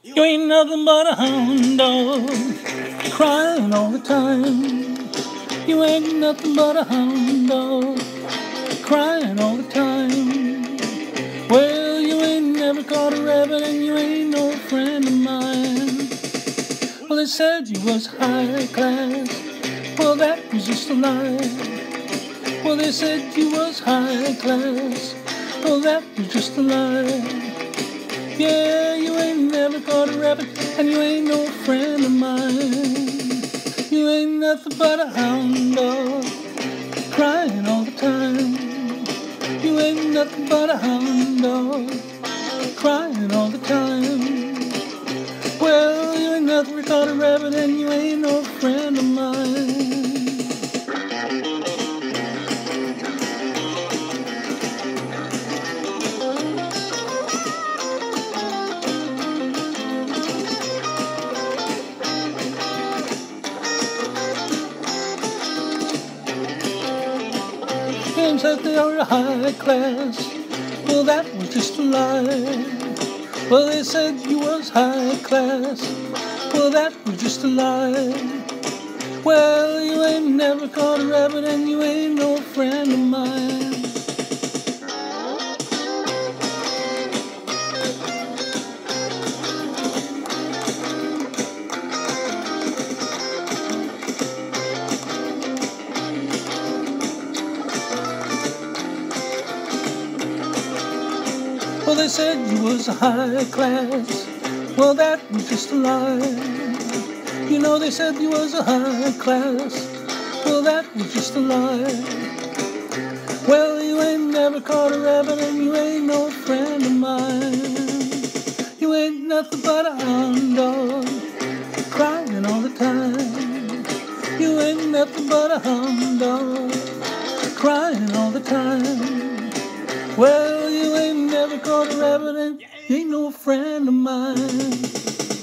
You ain't nothing but a hound dog, crying all the time. You ain't nothing but a hound dog, crying all the time. Well, you ain't never caught a rabbit and you ain't no friend of mine. Well, they said you was high class, well, that was just a lie. Well, they said you was high class, well, that was just a lie. Yeah, you ain't never caught a rabbit, and you ain't no friend of mine. You ain't nothing but a hound dog, crying all the time. You ain't nothing but a hound dog, crying all the time. Well, you ain't nothing but caught a rabbit, and you ain't no friend of mine. Claims that they are high class, well, that was just a lie. Well, they said you was high class, well, that was just a lie. Well, you ain't never caught a rabbit and you ain't no friend of mine. Well, they said you was high class, well, that was just a lie. You know, they said you was a high class, well, that was just a lie. Well, you ain't never caught a rabbit and you ain't no friend of mine. You ain't nothing but a hound dog, crying all the time. You ain't nothing but a hound dog, crying all the time. Well, you ain't never caught a rabbit and you ain't no friend of mine.